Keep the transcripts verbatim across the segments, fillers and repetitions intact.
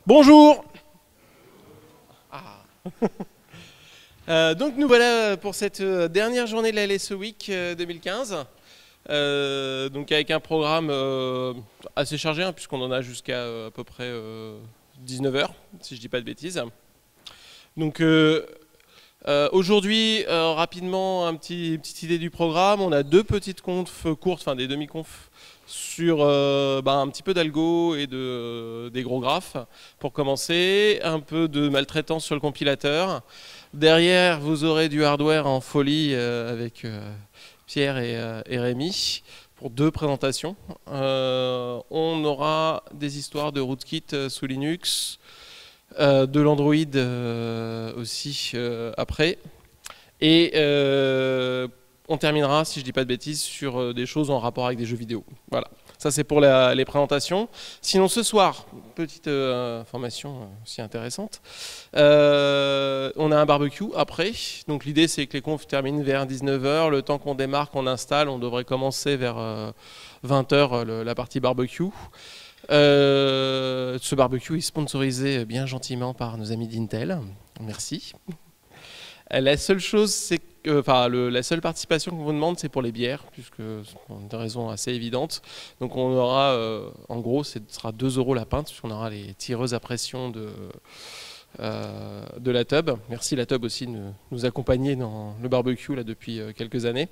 Bonjour. Ah. euh, donc nous voilà pour cette dernière journée de la L S E Week deux mille quinze. Euh, donc avec un programme euh, assez chargé, hein, puisqu'on en a jusqu'à euh, à peu près euh, dix-neuf heures, si je dis pas de bêtises. Donc euh, euh, aujourd'hui, euh, rapidement, un petit, une petite idée du programme. On a deux petites confs courtes, enfin des demi-confs, sur euh, bah, un petit peu d'algo et de, euh, des gros graphes pour commencer, un peu de maltraitance sur le compilateur. Derrière, vous aurez du hardware en folie euh, avec euh, Pierre et, euh, et Rémi pour deux présentations. Euh, on aura des histoires de rootkit euh, sous Linux, euh, de l'Android euh, aussi euh, après. Et euh, on terminera, si je ne dis pas de bêtises, sur euh, des choses en rapport avec des jeux vidéo. Voilà, ça c'est pour la, les présentations. Sinon ce soir, petite euh, information euh, aussi intéressante, euh, on a un barbecue après. Donc l'idée c'est que les confs terminent vers dix-neuf heures. Le temps qu'on démarre, qu'on installe, on devrait commencer vers euh, vingt heures le, la partie barbecue. Euh, ce barbecue est sponsorisé bien gentiment par nos amis d'Intel. Merci. La seule chose, c'est que, enfin, le, la seule participation qu'on vous demande, c'est pour les bières, puisque c'est pour une raison assez évidente. Donc on aura, euh, en gros, ce sera deux euros la pinte, puisqu'on aura les tireuses à pression de, euh, de la Tub. Merci la Tub aussi de nous, nous accompagner dans le barbecue là, depuis euh, quelques années.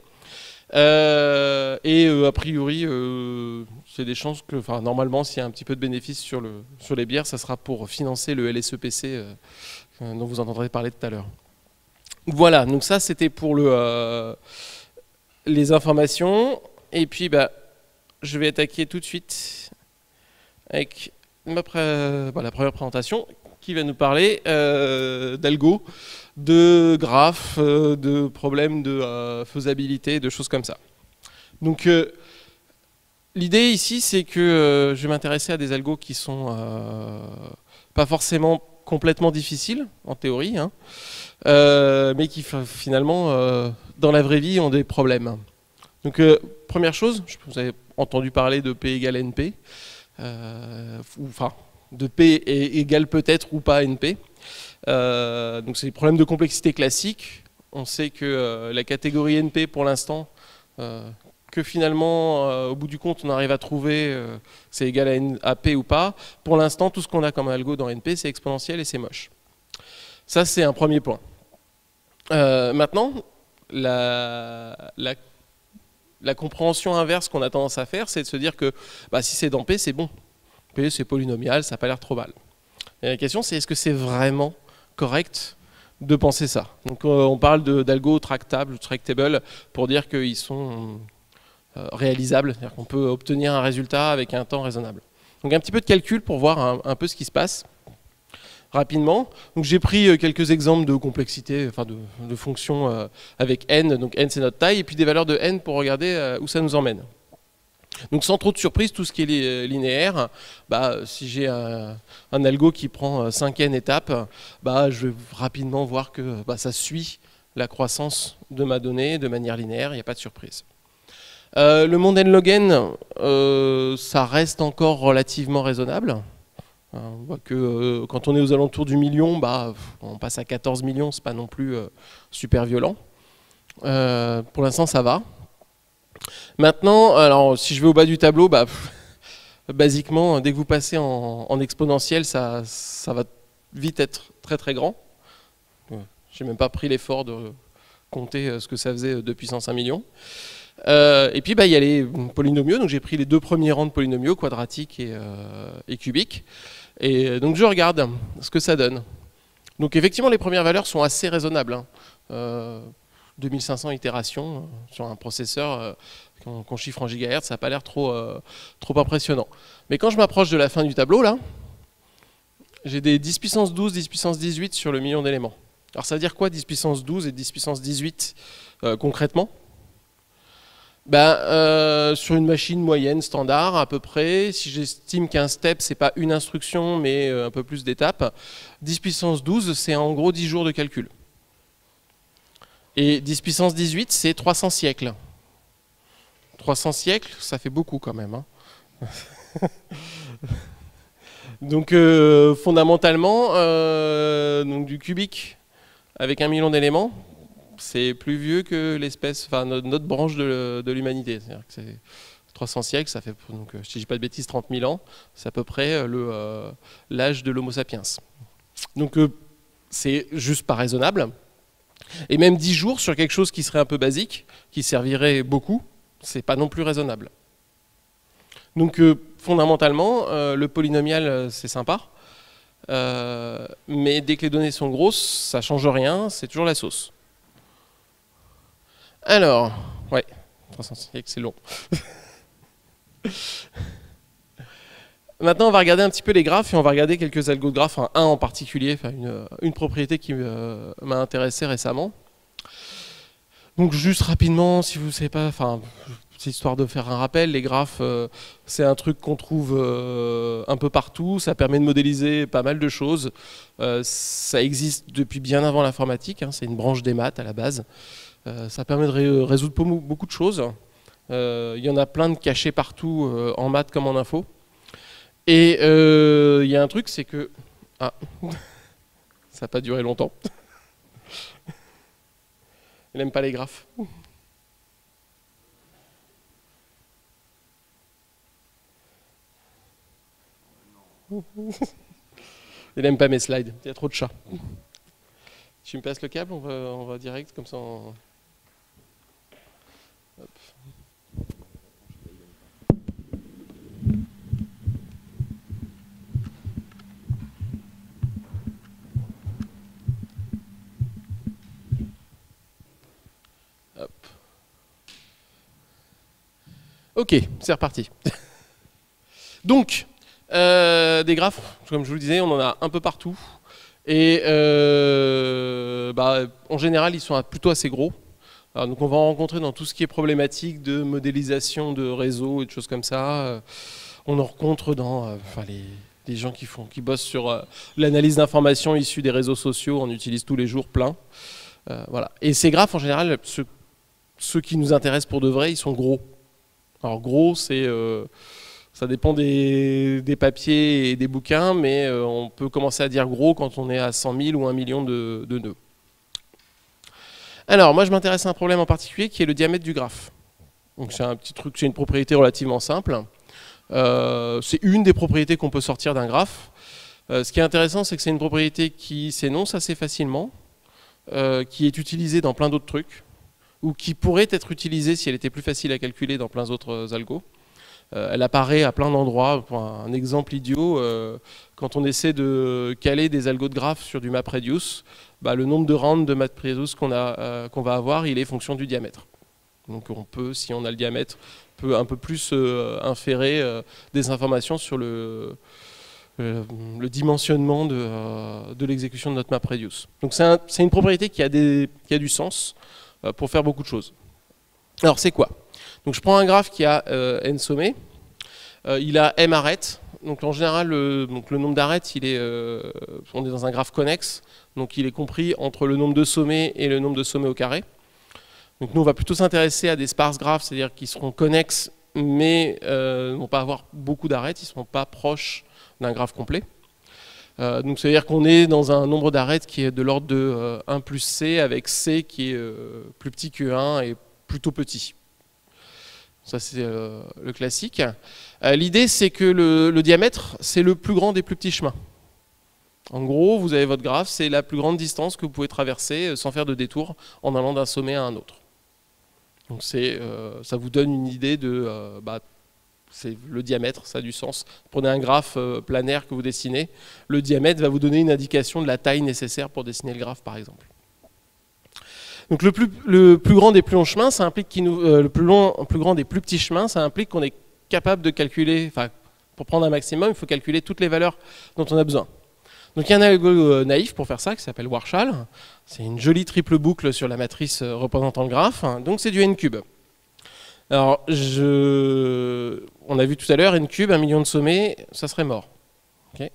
Euh, et euh, a priori, euh, c'est des chances que, enfin, normalement, s'il y a un petit peu de bénéfice sur, le, sur les bières, ça sera pour financer le L S E P C euh, dont vous entendrez parler tout à l'heure. Voilà, donc ça c'était pour le, euh, les informations. Et puis bah, je vais attaquer tout de suite avec ma pré bah, la première présentation qui va nous parler euh, d'algo, de graphes, euh, de problèmes de euh, faisabilité, de choses comme ça. Donc euh, l'idée ici c'est que euh, je vais m'intéresser à des algos qui sont euh, pas forcément complètement difficiles en théorie, hein, Euh, mais qui finalement, euh, dans la vraie vie, ont des problèmes. Donc, euh, première chose, vous avez entendu parler de P égale N P, euh, ou enfin, de P égale peut-être ou pas N P. Euh, donc, c'est des problèmes de complexité classiques. On sait que euh, la catégorie N P, pour l'instant, euh, que finalement, euh, au bout du compte, on arrive à trouver euh, c'est égal à, N, à P ou pas. Pour l'instant, tout ce qu'on a comme algo dans N P, c'est exponentiel et c'est moche. Ça, c'est un premier point. Euh, maintenant, la, la, la compréhension inverse qu'on a tendance à faire, c'est de se dire que bah, si c'est dans P, c'est bon. P, c'est polynomial, ça n'a pas l'air trop mal. Et la question, c'est est-ce que c'est vraiment correct de penser ça? Donc, euh, on parle d'algo tractable ou tractable pour dire qu'ils sont euh, réalisables, c'est-à-dire qu'on peut obtenir un résultat avec un temps raisonnable. Donc, un petit peu de calcul pour voir un, un peu ce qui se passe. Rapidement, donc j'ai pris quelques exemples de complexité, enfin de, de fonctions euh, avec n, donc n c'est notre taille, et puis des valeurs de n pour regarder euh, où ça nous emmène. Donc sans trop de surprise, tout ce qui est linéaire, bah, si j'ai un, un algo qui prend cinq n étapes, bah, je vais rapidement voir que bah, ça suit la croissance de ma donnée de manière linéaire, il n'y a pas de surprise. Euh, le monde n log n, euh, ça reste encore relativement raisonnable. On voit que euh, quand on est aux alentours du million, bah, on passe à quatorze millions, c'est pas non plus euh, super violent. Euh, pour l'instant, ça va. Maintenant, alors si je vais au bas du tableau, bah, pff, basiquement, dès que vous passez en, en exponentiel, ça, ça va vite être très très grand. J'ai même pas pris l'effort de compter ce que ça faisait de puissance un million. Euh, et puis bah, il y a les polynomiaux, donc j'ai pris les deux premiers rangs de polynomiaux, quadratiques et, euh, et cubiques. Et donc je regarde ce que ça donne. Donc effectivement les premières valeurs sont assez raisonnables. Hein. Euh, deux mille cinq cents itérations euh, sur un processeur euh, qu'on qu'on chiffre en gigahertz, ça n'a pas l'air trop, euh, trop impressionnant. Mais quand je m'approche de la fin du tableau, là, j'ai des dix puissance douze, dix puissance dix-huit sur le million d'éléments. Alors ça veut dire quoi dix puissance douze et dix puissance dix-huit euh, concrètement? Ben, euh, sur une machine moyenne standard à peu près, si j'estime qu'un step c'est pas une instruction mais un peu plus d'étapes, dix puissance douze c'est en gros dix jours de calcul. Et dix puissance dix-huit c'est trois cents siècles. trois cents siècles, ça fait beaucoup quand même. Hein. Donc euh, fondamentalement, euh, donc, du cubique avec un million d'éléments, c'est plus vieux que l'espèce, enfin notre, notre branche de, de l'humanité. C'est-à-dire que c'est trois cents siècles, ça fait, donc, si je dis pas de bêtises, trente mille ans, c'est à peu près le, euh, l'âge de l'Homo sapiens. Donc euh, c'est juste pas raisonnable. Et même dix jours sur quelque chose qui serait un peu basique, qui servirait beaucoup, c'est pas non plus raisonnable. Donc euh, fondamentalement, euh, le polynomial c'est sympa, euh, mais dès que les données sont grosses, ça change rien, c'est toujours la sauce. Alors, ouais, trois cents siècles, c'est long. Maintenant, on va regarder un petit peu les graphes et on va regarder quelques algos de graphes, enfin, un en particulier, enfin, une, une propriété qui euh, m'a intéressé récemment. Donc juste rapidement, si vous ne savez pas, enfin, c'est histoire de faire un rappel, les graphes, euh, c'est un truc qu'on trouve euh, un peu partout, ça permet de modéliser pas mal de choses. Euh, ça existe depuis bien avant l'informatique, hein, c'est une branche des maths à la base. Euh, ça permet de ré résoudre beaucoup de choses. Euh, il y en a plein de cachés partout, euh, en maths comme en info. Et euh, il y a un truc, c'est que... Ah, ça n'a pas duré longtemps. Il n'aime pas les graphes. Il n'aime pas mes slides, il y a trop de chats. Tu me passes le câble, on va, on va direct, comme ça on... Hop. Hop. Ok, c'est reparti. Donc, euh, des graphes, comme je vous le disais, on en a un peu partout. Et euh, bah, en général, ils sont plutôt assez gros. Alors, donc on va en rencontrer dans tout ce qui est problématique de modélisation de réseaux et de choses comme ça. On en rencontre dans euh, enfin, les, les gens qui, font, qui bossent sur euh, l'analyse d'informations issues des réseaux sociaux. On utilise tous les jours plein. Euh, voilà. Et ces graphes, en général, ceux, ceux qui nous intéressent pour de vrai, ils sont gros. Alors gros, c'est... Euh, ça dépend des, des papiers et des bouquins, mais euh, on peut commencer à dire gros quand on est à cent mille ou un million de, de nœuds. Alors, moi, je m'intéresse à un problème en particulier qui est le diamètre du graphe. Donc, c'est un petit truc, c'est une propriété relativement simple. Euh, c'est une des propriétés qu'on peut sortir d'un graphe. Euh, ce qui est intéressant, c'est que c'est une propriété qui s'énonce assez facilement, euh, qui est utilisée dans plein d'autres trucs, ou qui pourrait être utilisée si elle était plus facile à calculer dans plein d'autres algos. Euh, elle apparaît à plein d'endroits. Pour un, un exemple idiot, euh, quand on essaie de caler des algos de graphes sur du MapReduce, bah, le nombre de rounds de MapReduce qu'on euh, qu'on va avoir, il est fonction du diamètre. Donc on peut, si on a le diamètre, peut un peu plus euh, inférer euh, des informations sur le, euh, le dimensionnement de, euh, de l'exécution de notre MapReduce. Donc c'est un, une propriété qui a, des, qui a du sens euh, pour faire beaucoup de choses. Alors c'est quoi? Donc je prends un graphe qui a euh, n sommets, euh, il a m arêtes. Donc en général, le, donc le nombre d'arêtes, il est, euh, on est dans un graphe connexe, donc il est compris entre le nombre de sommets et le nombre de sommets au carré. Donc nous, on va plutôt s'intéresser à des sparse graphes, c'est-à-dire qu'ils seront connexes, mais euh, ne vont pas avoir beaucoup d'arêtes, ils ne seront pas proches d'un graphe complet. Euh, donc c'est-à-dire qu'on est dans un nombre d'arêtes qui est de l'ordre de euh, un plus c, avec c qui est euh, plus petit que un et plutôt petit. Ça, c'est euh, le classique. Euh, L'idée, c'est que le, le diamètre, c'est le plus grand des plus petits chemins. En gros, vous avez votre graphe, c'est la plus grande distance que vous pouvez traverser sans faire de détour en allant d'un sommet à un autre. Donc euh, ça vous donne une idée de... Euh, bah, c'est le diamètre, ça a du sens. Prenez un graphe euh, planaire que vous dessinez, le diamètre va vous donner une indication de la taille nécessaire pour dessiner le graphe, par exemple. Donc le plus, le plus grand des plus longs chemins, ça implique qu'il nous, euh, le plus, long, plus grand des plus petits chemins, ça implique qu'on est capable de calculer, enfin pour prendre un maximum, il faut calculer toutes les valeurs dont on a besoin. Donc il y a un algo euh, naïf pour faire ça qui s'appelle Warshall. C'est une jolie triple boucle sur la matrice euh, représentant le graphe. Donc c'est du n cube. Alors je, on a vu tout à l'heure n cube, un million de sommets, ça serait mort. Okay.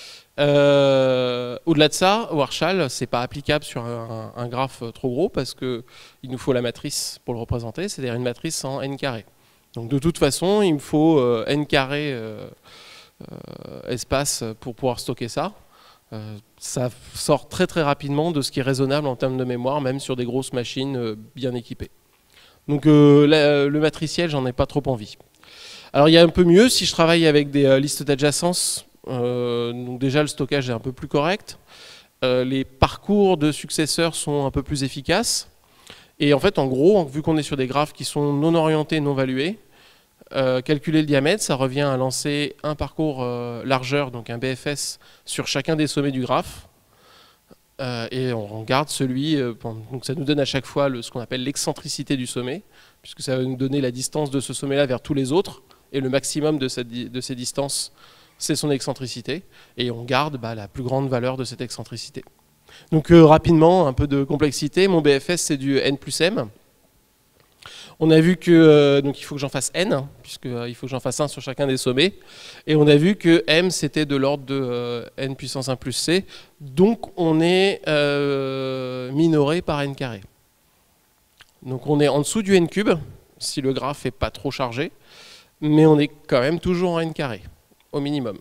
Euh, Au-delà de ça, Warshall, c'est pas applicable sur un, un graphe trop gros parce qu'il nous faut la matrice pour le représenter, c'est-à-dire une matrice en n carré. Donc de toute façon, il me faut euh, n carré euh, euh, espace pour pouvoir stocker ça. Euh, ça sort très très rapidement de ce qui est raisonnable en termes de mémoire, même sur des grosses machines euh, bien équipées. Donc euh, la, le matriciel, j'en ai pas trop envie. Alors il y a un peu mieux, si je travaille avec des euh, listes d'adjacence, euh, donc déjà le stockage est un peu plus correct, euh, les parcours de successeurs sont un peu plus efficaces, et en fait en gros, vu qu'on est sur des graphes qui sont non orientés, non valués, euh, calculer le diamètre, ça revient à lancer un parcours euh, largeur, donc un B F S, sur chacun des sommets du graphe, euh, et on garde celui, euh, donc ça nous donne à chaque fois le, ce qu'on appelle l'excentricité du sommet, puisque ça va nous donner la distance de ce sommet-là vers tous les autres, et le maximum de, cette, de ces distances, c'est son excentricité, et on garde bah, la plus grande valeur de cette excentricité. Donc euh, rapidement, un peu de complexité, mon B F S c'est du N plus M. On a vu que euh, donc il faut que j'en fasse N, puisqu'il euh, faut que j'en fasse un sur chacun des sommets, et on a vu que M c'était de l'ordre de euh, N puissance un plus C, donc on est euh, minoré par N carré. Donc on est en dessous du N cube, si le graphe n'est pas trop chargé, mais on est quand même toujours en N carré, au minimum.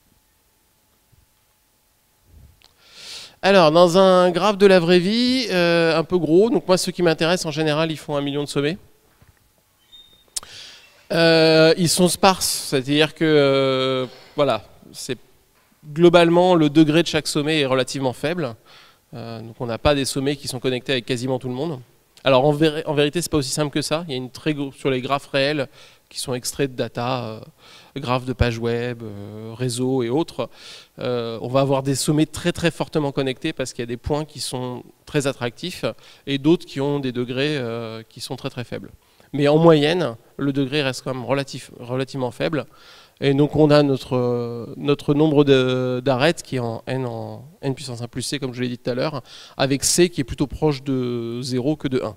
Alors, dans un graphe de la vraie vie, euh, un peu gros, donc moi, ceux qui m'intéressent, en général, ils font un million de sommets. Euh, ils sont sparses, c'est-à-dire que, euh, voilà, c'est globalement, le degré de chaque sommet est relativement faible. Euh, donc on n'a pas des sommets qui sont connectés avec quasiment tout le monde. Alors en, vé en vérité, c'est pas aussi simple que ça. Il y a une très sur les graphes réels qui sont extraits de data, euh, graphes de pages web, euh, réseaux et autres. Euh, on va avoir des sommets très très fortement connectés parce qu'il y a des points qui sont très attractifs et d'autres qui ont des degrés euh, qui sont très très faibles. Mais en moyenne, le degré reste quand même relatif, relativement faible. Et donc on a notre, notre nombre d'arêtes qui est en n, en n puissance un plus c, comme je l'ai dit tout à l'heure, avec c qui est plutôt proche de zéro que de un.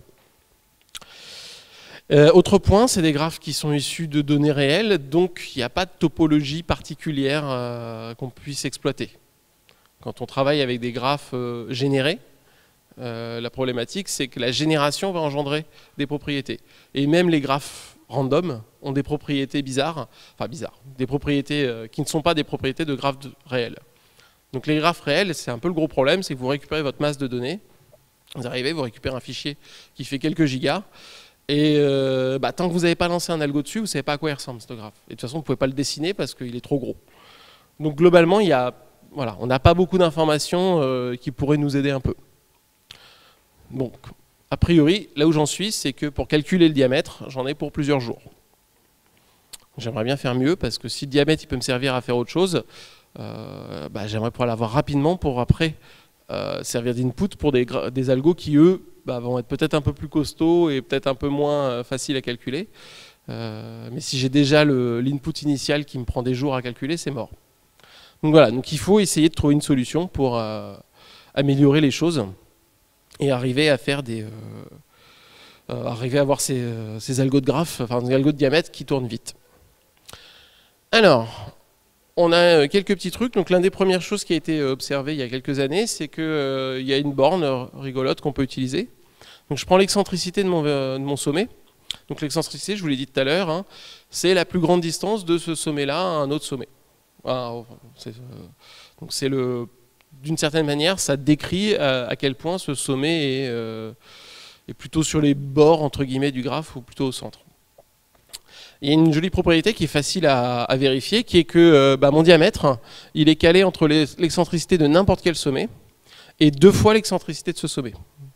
Euh, autre point, c'est des graphes qui sont issus de données réelles, donc il n'y a pas de topologie particulière euh, qu'on puisse exploiter. Quand on travaille avec des graphes euh, générés, euh, la problématique c'est que la génération va engendrer des propriétés. Et même les graphes random ont des propriétés bizarres, enfin bizarres, des propriétés euh, qui ne sont pas des propriétés de graphes de, réels. Donc les graphes réels, c'est un peu le gros problème, c'est que vous récupérez votre masse de données, vous arrivez, vous récupérez un fichier qui fait quelques gigas, et euh, bah, tant que vous n'avez pas lancé un algo dessus, vous ne savez pas à quoi il ressemble ce graphe. Et de toute façon, vous ne pouvez pas le dessiner parce qu'il est trop gros. Donc globalement, il y a, voilà, on n'a pas beaucoup d'informations euh, qui pourraient nous aider un peu. Donc, a priori, là où j'en suis, c'est que pour calculer le diamètre, j'en ai pour plusieurs jours. J'aimerais bien faire mieux parce que si le diamètre il peut me servir à faire autre chose, euh, bah, j'aimerais pouvoir l'avoir rapidement pour après euh, servir d'input pour des, des algos qui, eux, bah, vont être peut-être un peu plus costauds et peut-être un peu moins euh, faciles à calculer. Euh, mais si j'ai déjà l'input initial qui me prend des jours à calculer, c'est mort. Donc voilà, donc il faut essayer de trouver une solution pour euh, améliorer les choses et arriver à faire des... Euh, euh, arriver à avoir ces, euh, ces algos de graphes, enfin des algos de diamètre qui tournent vite. Alors, on a quelques petits trucs. Donc l'une des premières choses qui a été observée il y a quelques années, c'est qu'il euh, y a une borne rigolote qu'on peut utiliser. Donc je prends l'excentricité de, euh, de mon sommet. Donc l'excentricité, je vous l'ai dit tout à l'heure, hein, c'est la plus grande distance de ce sommet-là à un autre sommet. Ah, euh, donc c'est le, d'une certaine manière, ça décrit à, à quel point ce sommet est, euh, est plutôt sur les bords entre guillemets du graphe ou plutôt au centre. Il y a une jolie propriété qui est facile à, à vérifier, qui est que euh, bah, mon diamètre, il est calé entre l'excentricité de n'importe quel sommet et deux fois l'excentricité de ce sommet.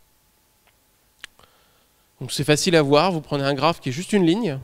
Donc c'est facile à voir, vous prenez un graphe qui est juste une ligne.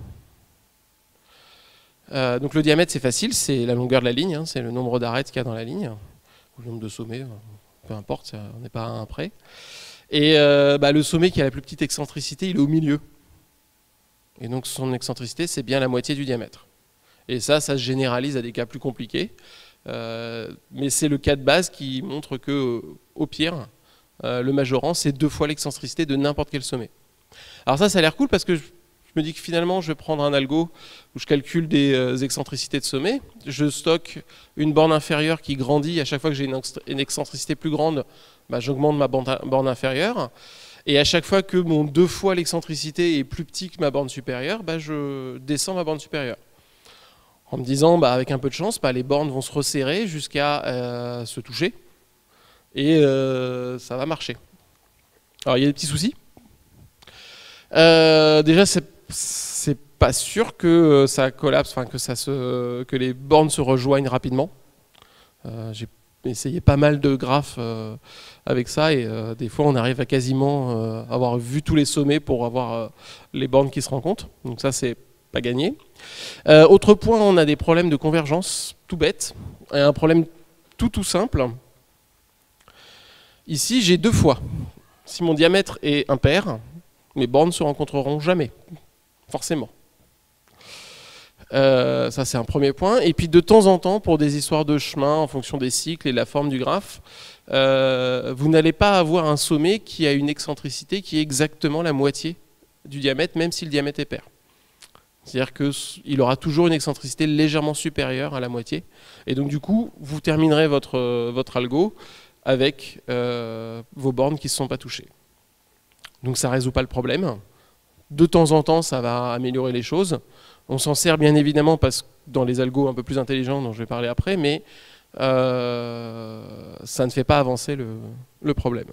Euh, donc le diamètre c'est facile, c'est la longueur de la ligne, hein, c'est le nombre d'arêtes qu'il y a dans la ligne, ou le nombre de sommets, peu importe, ça, on n'est pas à un près. Et euh, bah, le sommet qui a la plus petite excentricité, il est au milieu. Et donc son excentricité, c'est bien la moitié du diamètre. Et ça, ça se généralise à des cas plus compliqués. Euh, mais c'est le cas de base qui montre que, au pire, euh, le majorant, c'est deux fois l'excentricité de n'importe quel sommet. Alors ça, ça a l'air cool parce que je, je me dis que finalement, je vais prendre un algo où je calcule des euh, excentricités de sommet. Je stocke une borne inférieure qui grandit. À chaque fois que j'ai une, une excentricité plus grande, bah, j'augmente ma borne, borne inférieure. Et à chaque fois que mon deux fois l'excentricité est plus petit que ma borne supérieure, bah je descends ma borne supérieure. en me disant, bah, avec un peu de chance, bah, les bornes vont se resserrer jusqu'à euh, se toucher, et euh, ça va marcher. Alors il y a des petits soucis. Euh, déjà, c'est c'est pas sûr que ça collapse, enfin que ça se, que les bornes se rejoignent rapidement. Euh, J'ai essayé pas mal de graphes euh, avec ça, et euh, des fois on arrive à quasiment euh, avoir vu tous les sommets pour avoir euh, les bornes qui se rencontrent. Donc ça, c'est pas gagné. Euh, autre point, on a des problèmes de convergence, tout bête, et un problème tout tout simple. Ici, j'ai deux fois. Si mon diamètre est impair, mes bornes ne se rencontreront jamais, forcément. Euh, ça, c'est un premier point. Et puis, de temps en temps, pour des histoires de chemin, en fonction des cycles et de la forme du graphe, euh, vous n'allez pas avoir un sommet qui a une excentricité qui est exactement la moitié du diamètre, même si le diamètre est pair. C'est-à-dire qu'il aura toujours une excentricité légèrement supérieure à la moitié. Et donc, du coup, vous terminerez votre, votre algo avec euh, vos bornes qui ne se sont pas touchées. Donc ça ne résout pas le problème. De temps en temps, ça va améliorer les choses. On s'en sert bien évidemment parce que dans les algos un peu plus intelligents dont je vais parler après, mais euh, ça ne fait pas avancer le, le problème.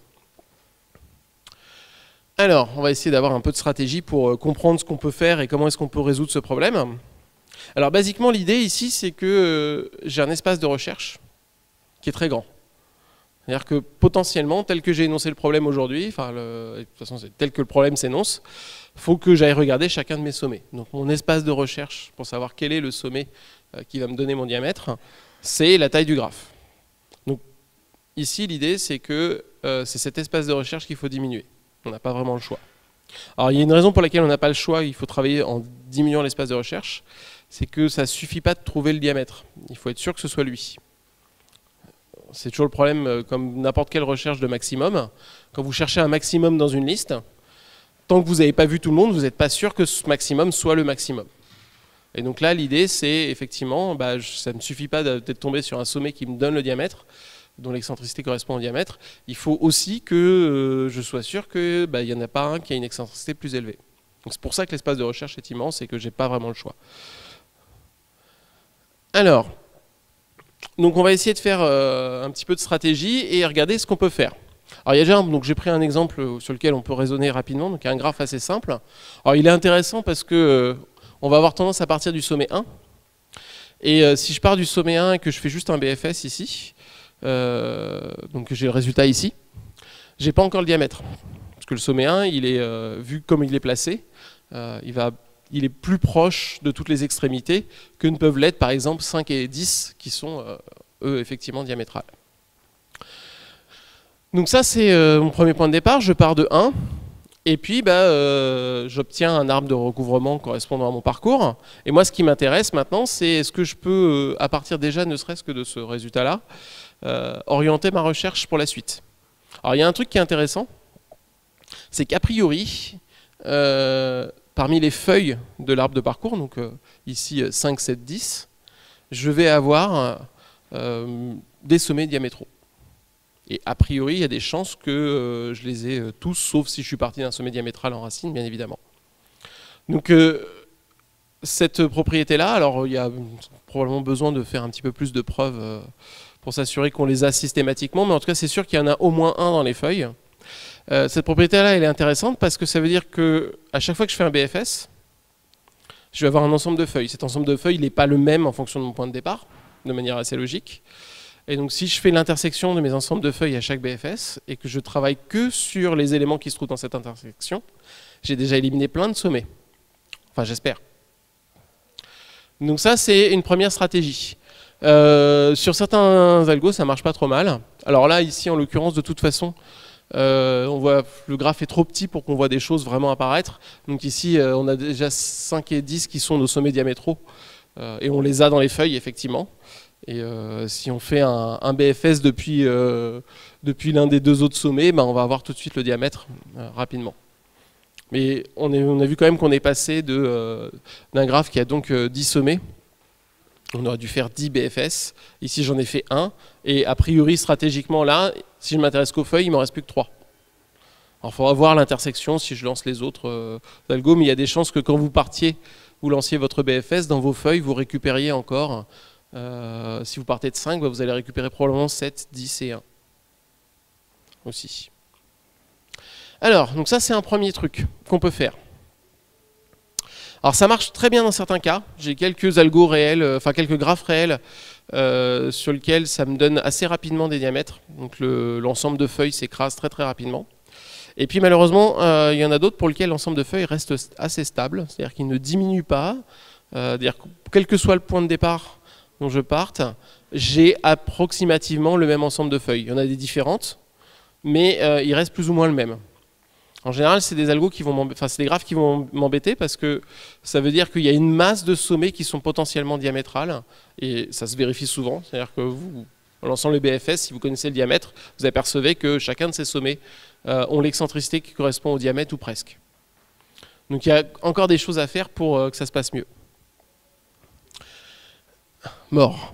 Alors, on va essayer d'avoir un peu de stratégie pour comprendre ce qu'on peut faire et comment est-ce qu'on peut résoudre ce problème. Alors, basiquement, l'idée ici, c'est que euh, j'ai un espace de recherche qui est très grand. C'est-à-dire que potentiellement, tel que j'ai énoncé le problème aujourd'hui, enfin, le, de toute façon, c'est tel que le problème s'énonce, il faut que j'aille regarder chacun de mes sommets. Donc mon espace de recherche pour savoir quel est le sommet euh, qui va me donner mon diamètre, c'est la taille du graphe. Donc ici, l'idée, c'est que euh, c'est cet espace de recherche qu'il faut diminuer. On n'a pas vraiment le choix. Alors il y a une raison pour laquelle on n'a pas le choix, il faut travailler en diminuant l'espace de recherche, c'est que ça ne suffit pas de trouver le diamètre. Il faut être sûr que ce soit lui. C'est toujours le problème, comme n'importe quelle recherche de maximum. Quand vous cherchez un maximum dans une liste, tant que vous n'avez pas vu tout le monde, vous n'êtes pas sûr que ce maximum soit le maximum. Et donc là, l'idée, c'est effectivement, bah, ça ne suffit pas d'être tombé sur un sommet qui me donne le diamètre, dont l'excentricité correspond au diamètre. Il faut aussi que euh, je sois sûr qu'il bah, n'y en a pas un qui a une excentricité plus élevée. C'est pour ça que l'espace de recherche est immense et que je n'ai pas vraiment le choix. Alors, donc on va essayer de faire euh, un petit peu de stratégie et regarder ce qu'on peut faire. Alors il y a déjà un, donc j'ai pris un exemple sur lequel on peut raisonner rapidement, donc il y a un graphe assez simple. Alors il est intéressant parce que euh, on va avoir tendance à partir du sommet un. Et euh, si je pars du sommet un et que je fais juste un B F S ici, euh, donc j'ai le résultat ici, j'ai pas encore le diamètre. Parce que le sommet un, il est euh, vu comme il est placé, euh, il va il est plus proche de toutes les extrémités que ne peuvent l'être par exemple cinq et dix qui sont euh, eux effectivement diamétrales. Donc ça c'est euh, mon premier point de départ, je pars de un et puis bah, euh, j'obtiens un arbre de recouvrement correspondant à mon parcours. Et moi ce qui m'intéresse maintenant c'est est-ce que je peux, à partir déjà ne serait-ce que de ce résultat-là, euh, orienter ma recherche pour la suite. Alors il y a un truc qui est intéressant, c'est qu'a priori, euh, parmi les feuilles de l'arbre de parcours, donc euh, ici cinq, sept, dix, je vais avoir euh, des sommets diamétraux. Et a priori, il y a des chances que euh, je les ai euh, tous, sauf si je suis parti d'un sommet diamétral en racine, bien évidemment. Donc euh, cette propriété-là, alors il y a probablement besoin de faire un petit peu plus de preuves euh, pour s'assurer qu'on les a systématiquement, mais en tout cas c'est sûr qu'il y en a au moins un dans les feuilles. Euh, cette propriété-là, elle est intéressante parce que ça veut dire que à chaque fois que je fais un B F S, je vais avoir un ensemble de feuilles. Cet ensemble de feuilles, il n'est pas le même en fonction de mon point de départ, de manière assez logique. Et donc si je fais l'intersection de mes ensembles de feuilles à chaque B F S et que je travaille que sur les éléments qui se trouvent dans cette intersection, j'ai déjà éliminé plein de sommets. Enfin, j'espère. Donc ça, c'est une première stratégie. Euh, sur certains algos, ça marche pas trop mal. Alors là, ici, en l'occurrence, de toute façon, Euh, on voit, le graphe est trop petit pour qu'on voit des choses vraiment apparaître. Donc ici, euh, on a déjà cinq et dix qui sont nos sommets diamétraux. Euh, et on les a dans les feuilles, effectivement. Et euh, si on fait un, un B F S depuis, euh, depuis l'un des deux autres sommets, ben on va avoir tout de suite le diamètre euh, rapidement. Mais on, est, on a vu quand même qu'on est passé de, euh, d'un graphe qui a donc euh, dix sommets. On aurait dû faire dix B F S. Ici, j'en ai fait un. Et a priori, stratégiquement, là, si je m'intéresse qu'aux feuilles, il ne m'en reste plus que trois. Alors, il faudra voir l'intersection si je lance les autres euh, algos, mais il y a des chances que quand vous partiez, vous lanciez votre B F S, dans vos feuilles, vous récupériez encore, euh, si vous partez de cinq, bah, vous allez récupérer probablement sept, dix et un aussi. Alors, donc ça c'est un premier truc qu'on peut faire. Alors ça marche très bien dans certains cas. J'ai quelques algos réels, euh, enfin quelques graphes réels euh, sur lesquels ça me donne assez rapidement des diamètres. Donc l'ensemble le, de feuilles s'écrase très très rapidement. Et puis malheureusement, euh, il y en a d'autres pour lesquels l'ensemble de feuilles reste assez stable, c'est-à-dire qu'il ne diminue pas. Euh, c'est-à-dire que quel que soit le point de départ dont je parte, j'ai approximativement le même ensemble de feuilles. Il y en a des différentes, mais euh, il reste plus ou moins le même. En général, c'est des algos qui vont enfin, c'est des graphes qui vont m'embêter parce que ça veut dire qu'il y a une masse de sommets qui sont potentiellement diamétrales et ça se vérifie souvent. C'est-à-dire que vous, en lançant le B F S, si vous connaissez le diamètre, vous apercevez que chacun de ces sommets euh, ont l'excentricité qui correspond au diamètre ou presque. Donc il y a encore des choses à faire pour euh, que ça se passe mieux. Mort.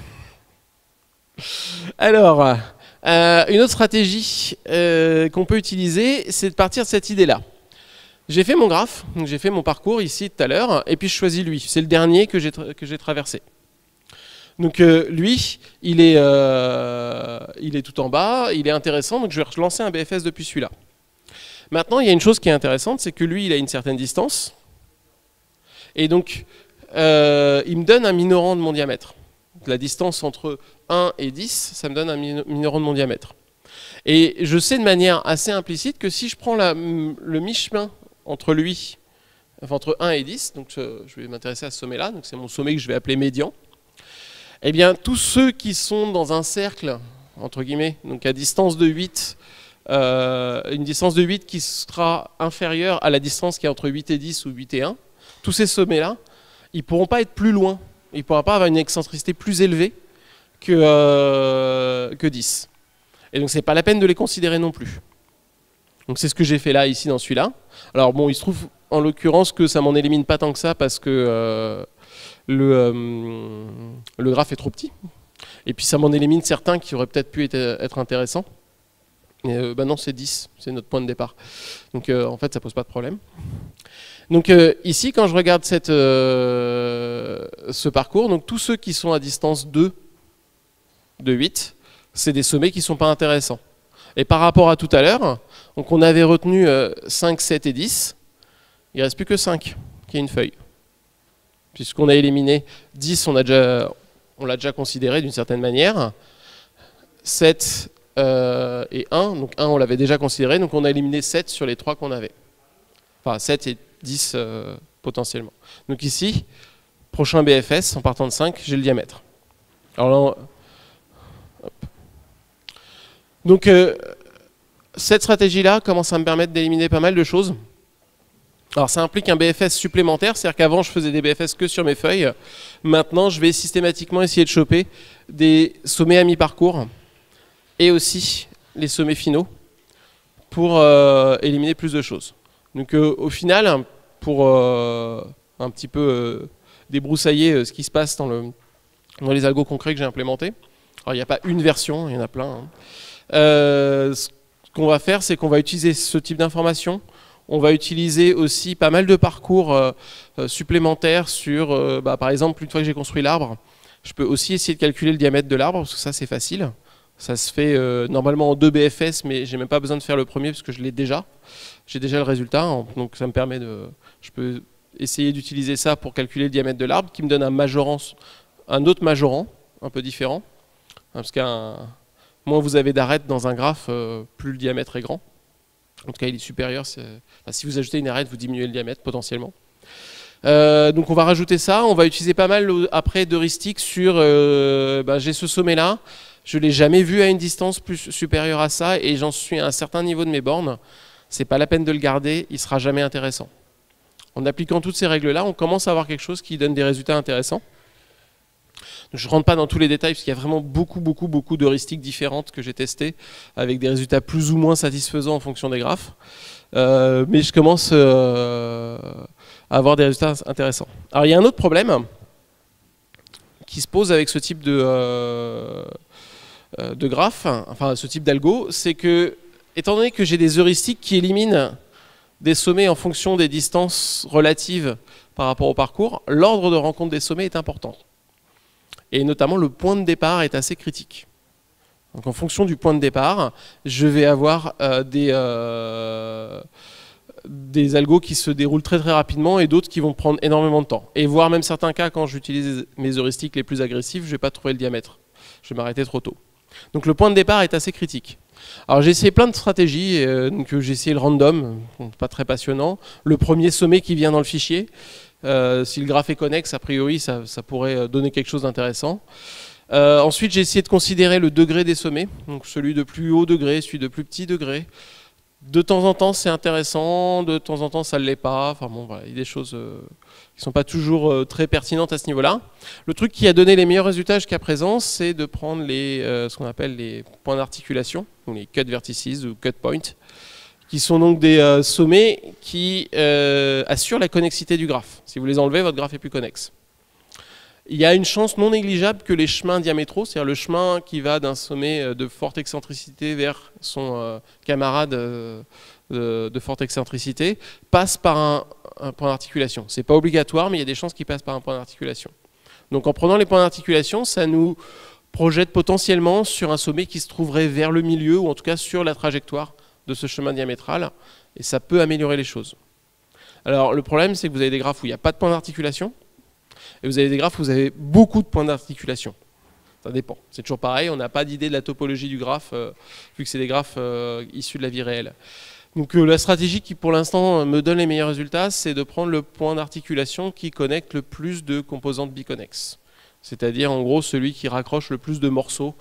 Alors, euh, une autre stratégie euh, qu'on peut utiliser, c'est de partir de cette idée-là. J'ai fait mon graphe, j'ai fait mon parcours ici tout à l'heure, et puis je choisis lui. C'est le dernier que j'ai que j'ai traversé. Donc euh, lui, il est, euh, il est tout en bas, il est intéressant, donc je vais relancer un B F S depuis celui-là. Maintenant, il y a une chose qui est intéressante, c'est que lui, il a une certaine distance, et donc euh, il me donne un minorant de mon diamètre. La distance entre un et dix, ça me donne un minorant de mon diamètre. Et je sais de manière assez implicite que si je prends la, le mi-chemin entre lui, enfin entre un et dix, donc je, je vais m'intéresser à ce sommet-là, donc c'est mon sommet que je vais appeler médian, eh bien tous ceux qui sont dans un cercle, entre guillemets, donc à distance de huit, euh, une distance de huit qui sera inférieure à la distance qui est entre huit et dix ou huit et un, tous ces sommets-là, ils ne pourront pas être plus loin. Il ne pourra pas avoir une excentricité plus élevée que, euh, que dix. Et donc, ce n'est pas la peine de les considérer non plus. Donc, c'est ce que j'ai fait là, ici, dans celui-là. Alors, bon, il se trouve, en l'occurrence, que ça m'en élimine pas tant que ça parce que euh, le, euh, le graphe est trop petit. Et puis, ça m'en élimine certains qui auraient peut-être pu être, être intéressants. Et euh, bah non, c'est dix, c'est notre point de départ. Donc, euh, en fait, ça ne pose pas de problème. Donc euh, ici, quand je regarde cette, euh, ce parcours, donc tous ceux qui sont à distance deux de huit, c'est des sommets qui ne sont pas intéressants. Et par rapport à tout à l'heure, on avait retenu euh, cinq, sept et dix, il ne reste plus que cinq, qui est une feuille. Puisqu'on a éliminé dix, on l'a déjà, on l'a déjà considéré d'une certaine manière. sept euh, et un, donc un on l'avait déjà considéré, donc on a éliminé sept sur les trois qu'on avait. Enfin sept et dix euh, potentiellement. Donc ici, prochain B F S, en partant de cinq, j'ai le diamètre. Alors là, on... Hop. Donc euh, cette stratégie-là commence à me permettre d'éliminer pas mal de choses. Alors ça implique un B F S supplémentaire, c'est-à-dire qu'avant je faisais des B F S que sur mes feuilles. Maintenant, je vais systématiquement essayer de choper des sommets à mi-parcours et aussi les sommets finaux pour euh, éliminer plus de choses. Donc euh, au final, pour euh, un petit peu euh, débroussailler euh, ce qui se passe dans, le, dans les algos concrets que j'ai implémentés, alors il n'y a pas une version, il y en a plein. Hein. Euh, ce qu'on va faire, c'est qu'on va utiliser ce type d'informations. On va utiliser aussi pas mal de parcours euh, euh, supplémentaires sur, euh, bah, par exemple, une fois que j'ai construit l'arbre, je peux aussi essayer de calculer le diamètre de l'arbre, parce que ça c'est facile. Ça se fait euh, normalement en deux B F S, mais j'ai même pas besoin de faire le premier parce que je l'ai déjà. J'ai déjà le résultat, donc ça me permet de... Je peux essayer d'utiliser ça pour calculer le diamètre de l'arbre, qui me donne un majorant, un autre majorant, un peu différent. Parce qu'un moins vous avez d'arêtes dans un graphe, euh, plus le diamètre est grand. En tout cas, il est supérieur. Enfin, si vous ajoutez une arête, vous diminuez le diamètre potentiellement. Euh, donc on va rajouter ça. On va utiliser pas mal après d'heuristiques sur... Euh, bah, j'ai ce sommet-là. Je ne l'ai jamais vu à une distance plus supérieure à ça et j'en suis à un certain niveau de mes bornes. Ce n'est pas la peine de le garder, il ne sera jamais intéressant. En appliquant toutes ces règles-là, on commence à avoir quelque chose qui donne des résultats intéressants. Je ne rentre pas dans tous les détails parce qu'il y a vraiment beaucoup, beaucoup, beaucoup d'heuristiques différentes que j'ai testées avec des résultats plus ou moins satisfaisants en fonction des graphes. Euh, mais je commence euh, à avoir des résultats intéressants. Alors il y a un autre problème qui se pose avec ce type de... Euh, de graphe, enfin ce type d'algo, c'est que étant donné que j'ai des heuristiques qui éliminent des sommets en fonction des distances relatives par rapport au parcours, l'ordre de rencontre des sommets est important. Et notamment, le point de départ est assez critique. Donc en fonction du point de départ, je vais avoir euh, des, euh, des algos qui se déroulent très très rapidement et d'autres qui vont prendre énormément de temps. Et voire même certains cas, quand j'utilise mes heuristiques les plus agressifs, je ne vais pas trouver le diamètre. Je vais m'arrêter trop tôt. Donc le point de départ est assez critique. Alors j'ai essayé plein de stratégies, euh, donc j'ai essayé le random, pas très passionnant, le premier sommet qui vient dans le fichier. Euh, si le graphe est connexe, a priori ça, ça pourrait donner quelque chose d'intéressant. Euh, ensuite j'ai essayé de considérer le degré des sommets, donc celui de plus haut degré, celui de plus petit degré. De temps en temps c'est intéressant, de temps en temps ça ne l'est pas, enfin bon voilà, il y a des choses euh, qui ne sont pas toujours euh, très pertinentes à ce niveau-là. Le truc qui a donné les meilleurs résultats jusqu'à présent, c'est de prendre les, euh, ce qu'on appelle les points d'articulation, ou les cut vertices ou cut points, qui sont donc des euh, sommets qui euh, assurent la connexité du graphe. Si vous les enlevez, votre graphe est plus connexe. Il y a une chance non négligeable que les chemins diamétraux, c'est-à-dire le chemin qui va d'un sommet de forte excentricité vers son euh, camarade euh, de, de forte excentricité, passe par un, un point d'articulation. Ce n'est pas obligatoire, mais il y a des chances qu'il passe par un point d'articulation. Donc en prenant les points d'articulation, ça nous projette potentiellement sur un sommet qui se trouverait vers le milieu, ou en tout cas sur la trajectoire de ce chemin diamétral, et ça peut améliorer les choses. Alors le problème, c'est que vous avez des graphes où il n'y a pas de point d'articulation, et vous avez des graphes où vous avez beaucoup de points d'articulation. Ça dépend. C'est toujours pareil, on n'a pas d'idée de la topologie du graphe, euh, vu que c'est des graphes euh, issus de la vie réelle. Donc euh, la stratégie qui pour l'instant me donne les meilleurs résultats, c'est de prendre le point d'articulation qui connecte le plus de composantes biconnexes. C'est-à-dire en gros celui qui raccroche le plus de morceaux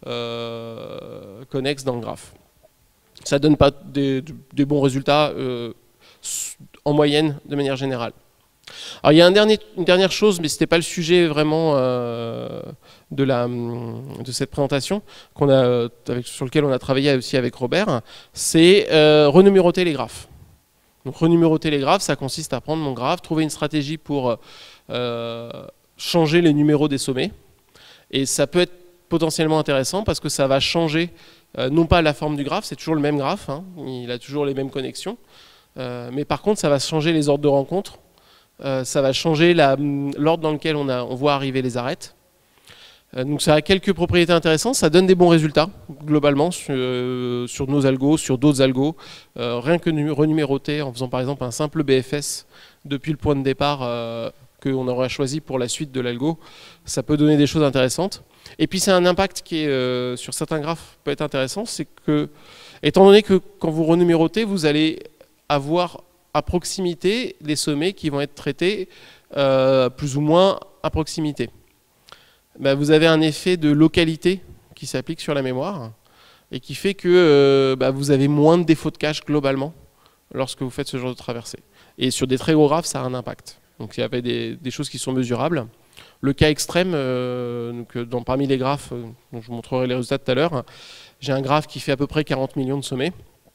euh, connexes dans le graphe. Ça ne donne pas des, des bons résultats euh, en moyenne de manière générale. Alors il y a un dernier, une dernière chose, mais ce n'était pas le sujet vraiment euh, de, la, de cette présentation qu'on a, avec, sur lequel on a travaillé aussi avec Robert, c'est euh, renuméroter les graphes. Donc renuméroter les graphes, ça consiste à prendre mon graphe, trouver une stratégie pour euh, changer les numéros des sommets. Et ça peut être potentiellement intéressant parce que ça va changer, euh, non pas la forme du graphe, c'est toujours le même graphe, hein, il a toujours les mêmes connexions, euh, mais par contre ça va changer les ordres de rencontre. Euh, ça va changer l'ordre dans lequel on, a, on voit arriver les arêtes. Euh, donc ça a quelques propriétés intéressantes, ça donne des bons résultats globalement sur, euh, sur nos algos, sur d'autres algos. Euh, rien que renuméroter en faisant par exemple un simple B F S depuis le point de départ euh, qu'on aura choisi pour la suite de l'algo, ça peut donner des choses intéressantes. Et puis c'est un impact qui est euh, sur certains graphes peut être intéressant, c'est que étant donné que quand vous renumérotez, vous allez avoir à proximité des sommets qui vont être traités euh, plus ou moins à proximité. Ben, vous avez un effet de localité qui s'applique sur la mémoire et qui fait que euh, ben, vous avez moins de défauts de cache globalement lorsque vous faites ce genre de traversée. Et sur des très gros graphes, ça a un impact. Donc il y avait des, des choses qui sont mesurables. Le cas extrême, euh, donc, dans, parmi les graphes, euh, dont je vous montrerai les résultats tout à l'heure, j'ai un graphe qui fait à peu près quarante millions de sommets.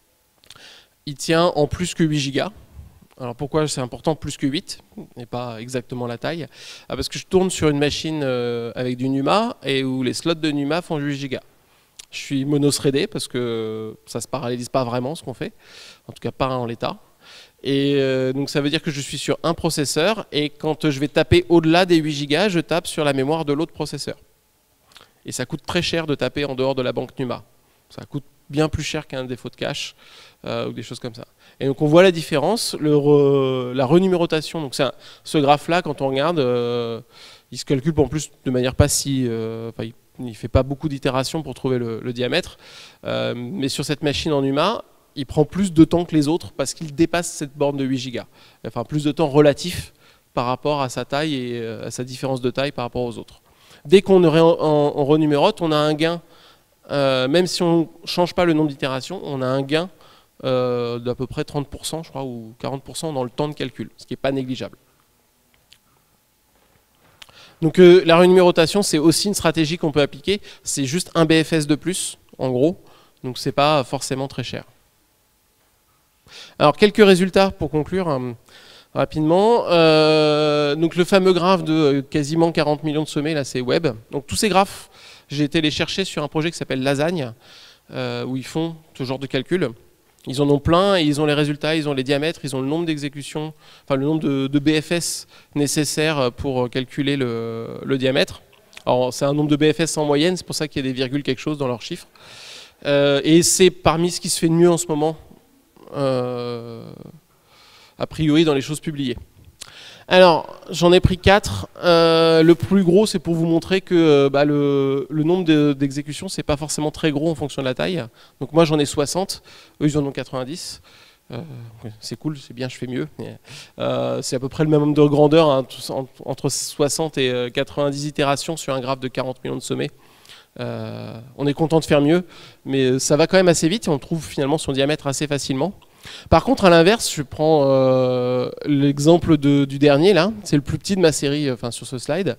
Il tient en plus que huit gigas. Alors pourquoi c'est important plus que huit et pas exactement la taille? Ah, parce que je tourne sur une machine euh, avec du NUMA et où les slots de NUMA font huit gigas. Je suis mono-threadé parce que ça ne se parallélise pas vraiment ce qu'on fait, en tout cas pas en l'état. Et euh, donc ça veut dire que je suis sur un processeur et quand je vais taper au-delà des huit gigas, je tape sur la mémoire de l'autre processeur. Et ça coûte très cher de taper en dehors de la banque NUMA. Ça coûte bien plus cher qu'un défaut de cache euh, ou des choses comme ça. Et donc on voit la différence, le re, la renumérotation, donc un, ce graphe-là, quand on regarde, euh, il se calcule en plus de manière pas si... Euh, enfin, il ne fait pas beaucoup d'itérations pour trouver le, le diamètre, euh, mais sur cette machine en NUMA, il prend plus de temps que les autres parce qu'il dépasse cette borne de huit gigas. Enfin, plus de temps relatif par rapport à sa taille et à sa différence de taille par rapport aux autres. Dès qu'on renumérote, on a un gain, euh, même si on ne change pas le nombre d'itérations, on a un gain euh, d'à peu près trente pour cent, je crois, ou quarante pour cent dans le temps de calcul, ce qui n'est pas négligeable. Donc euh, la renumérotation, c'est aussi une stratégie qu'on peut appliquer. C'est juste un B F S de plus, en gros. Donc c'est pas forcément très cher. Alors quelques résultats pour conclure euh, rapidement. Euh, donc le fameux graphe de euh, quasiment quarante millions de sommets, là c'est web. Donc tous ces graphes, j'ai été les chercher sur un projet qui s'appelle Lasagne. euh, où ils font ce genre de calcul. Ils en ont plein et ils ont les résultats, ils ont les diamètres, ils ont le nombre d'exécutions, enfin le nombre de, de B F S nécessaires pour calculer le, le diamètre. Alors c'est un nombre de B F S en moyenne, c'est pour ça qu'il y a des virgules quelque chose dans leurs chiffres. Euh, et c'est parmi ce qui se fait de mieux en ce moment, euh, a priori dans les choses publiées. Alors, j'en ai pris quatre. Euh, le plus gros, c'est pour vous montrer que euh, bah, le, le nombre d'exécutions, c'est pas forcément très gros en fonction de la taille. Donc moi, j'en ai soixante. Eux, ils en ont quatre-vingt-dix. Euh, c'est cool, c'est bien, je fais mieux. Euh, c'est à peu près le même nombre de grandeur, hein, entre soixante et quatre-vingt-dix itérations sur un graphe de quarante millions de sommets. Euh, on est content de faire mieux, mais ça va quand même assez vite et on trouve finalement son diamètre assez facilement. Par contre, à l'inverse, je prends euh, l'exemple du dernier, là, c'est le plus petit de ma série, enfin sur ce slide.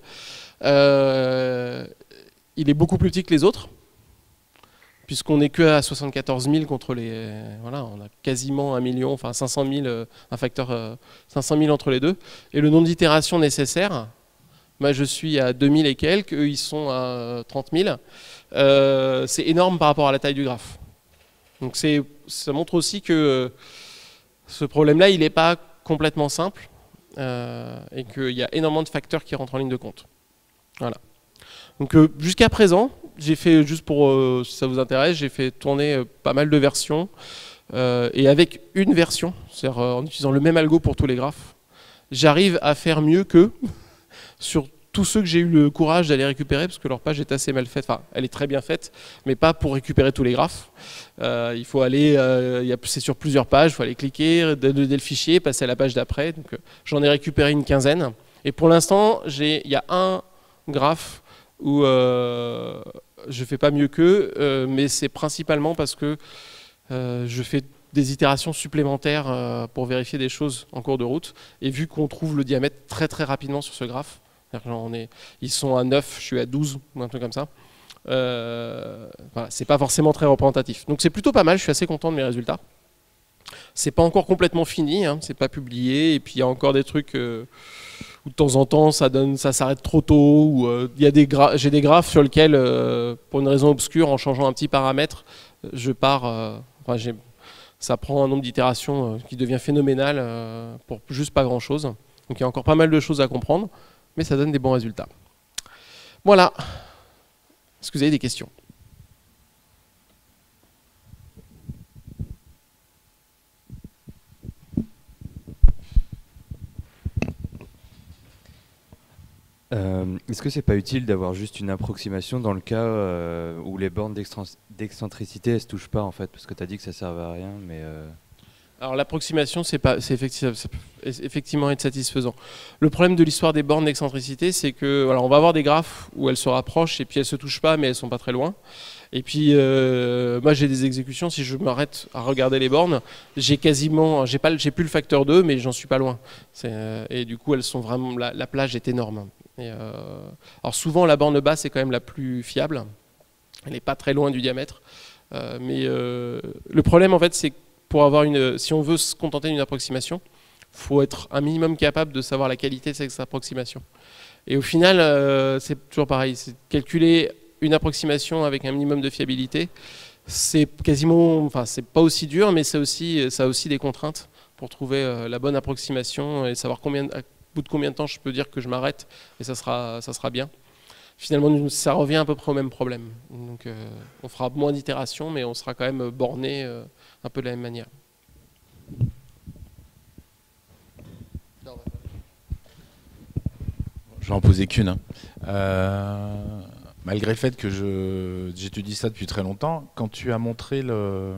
Euh, il est beaucoup plus petit que les autres, puisqu'on n'est que à soixante-quatorze mille contre les... Voilà, on a quasiment un million, enfin cinq cent mille, un facteur euh, cinq cent mille entre les deux. Et le nombre d'itérations nécessaires, moi je suis à deux mille et quelques, eux ils sont à trente mille. Euh, c'est énorme par rapport à la taille du graphe. Donc ça montre aussi que euh, ce problème-là, il n'est pas complètement simple euh, et qu'il y a énormément de facteurs qui rentrent en ligne de compte. Voilà. Donc euh, jusqu'à présent, j'ai fait, juste pour, euh, si ça vous intéresse, j'ai fait tourner euh, pas mal de versions euh, et avec une version, c'est-à-dire euh, en utilisant le même algo pour tous les graphes, j'arrive à faire mieux qu'eux sur tous ceux que j'ai eu le courage d'aller récupérer, parce que leur page est assez mal faite, enfin elle est très bien faite, mais pas pour récupérer tous les graphes. Euh, il faut aller, euh, c'est sur plusieurs pages, il faut aller cliquer, donner le fichier, passer à la page d'après. Donc euh, j'en ai récupéré une quinzaine. Et pour l'instant, il y a un graphe où euh, je ne fais pas mieux qu'eux, euh, mais c'est principalement parce que euh, je fais des itérations supplémentaires euh, pour vérifier des choses en cours de route. Et vu qu'on trouve le diamètre très très rapidement sur ce graphe, on est, ils sont à neuf, je suis à douze, ou un truc comme ça. Euh, voilà, c'est pas forcément très représentatif. Donc c'est plutôt pas mal, je suis assez content de mes résultats. C'est pas encore complètement fini, hein, c'est pas publié, et puis il y a encore des trucs euh, où de temps en temps ça donne, ça s'arrête trop tôt, ou euh, il y a des j'ai des graphes sur lesquels, euh, pour une raison obscure, en changeant un petit paramètre, je pars, euh, enfin, ça prend un nombre d'itérations euh, qui devient phénoménal euh, pour juste pas grand chose. Donc il y a encore pas mal de choses à comprendre, mais ça donne des bons résultats. Voilà. Est-ce que vous avez des questions? Euh, Est-ce que c'est pas utile d'avoir juste une approximation dans le cas euh, où les bornes d'excentricité ne se touchent pas en fait? Parce que tu as dit que ça servait à rien, mais... Euh... Alors l'approximation, c'est pas, c'est effectivement, effectivement être satisfaisant. Le problème de l'histoire des bornes d'excentricité, c'est que voilà, on va avoir des graphes où elles se rapprochent et puis elles se touchent pas, mais elles sont pas très loin. Et puis euh, moi j'ai des exécutions, si je m'arrête à regarder les bornes, j'ai quasiment, j'ai pas, j'ai plus le facteur deux, mais j'en suis pas loin. Euh, et du coup elles sont vraiment, la, la plage est énorme. Et euh, alors souvent la borne basse est quand même la plus fiable. Elle n'est pas très loin du diamètre. Euh, mais euh, le problème en fait, c'est que pour avoir une, si on veut se contenter d'une approximation, il faut être un minimum capable de savoir la qualité de cette approximation. Et au final, euh, c'est toujours pareil, c'est calculer une approximation avec un minimum de fiabilité, c'est quasiment, enfin c'est pas aussi dur, mais c'est aussi, ça a aussi des contraintes pour trouver euh, la bonne approximation et savoir combien, à bout de combien de temps je peux dire que je m'arrête et ça sera, ça sera bien. Finalement, ça revient à peu près au même problème. Donc, euh, on fera moins d'itérations, mais on sera quand même borné euh, un peu de la même manière. Je vais en poser qu'une. Hein. Euh, malgré le fait que j'étudie ça depuis très longtemps, quand tu as montré le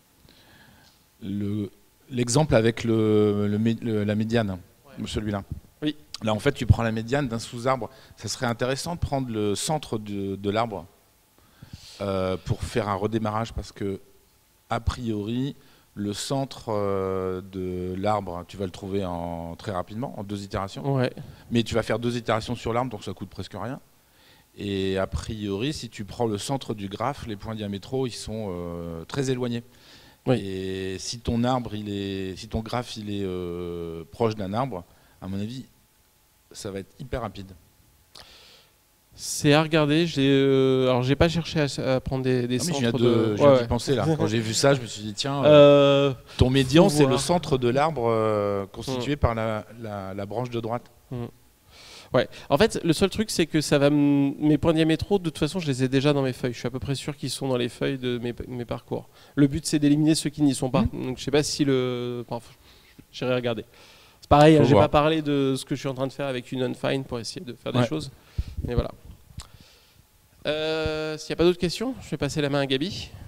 l'exemple le, avec le, le, le, la médiane, ouais. Celui-là. Oui. Là, en fait, tu prends la médiane d'un sous-arbre. Ça serait intéressant de prendre le centre de, de l'arbre euh, pour faire un redémarrage, parce que, a priori, le centre euh, de l'arbre, tu vas le trouver en, très rapidement, en deux itérations. Ouais. Mais tu vas faire deux itérations sur l'arbre, donc ça coûte presque rien. Et a priori, si tu prends le centre du graphe, les points diamétraux, ils sont euh, très éloignés. Oui. Et si ton arbre, il est, si ton graphe, il est euh, proche d'un arbre, à mon avis, ça va être hyper rapide. C'est à regarder. J'ai, euh, alors j'ai pas cherché à, à prendre des, des Non, mais centres je viens de, de. je viens Ouais, d'y ouais. penser là. Quand j'ai vu ça, je me suis dit tiens, euh, Euh, ton médian faut c'est le voir. centre de l'arbre euh, constitué par la, la, la branche de droite. Ouais. En fait, le seul truc, c'est que ça va. m- Mes points diamétraux, de toute façon, je les ai déjà dans mes feuilles. Je suis à peu près sûr qu'ils sont dans les feuilles de mes, mes parcours. Le but, c'est d'éliminer ceux qui n'y sont pas. Donc, je sais pas si le. Enfin, j'irai regarder. C'est pareil, Faut hein, j'ai voir. pas parlé de ce que je suis en train de faire avec une Unfine pour essayer de faire des Ouais. choses. Mais voilà. Euh, S'il n'y a pas d'autres questions, je vais passer la main à Gabi.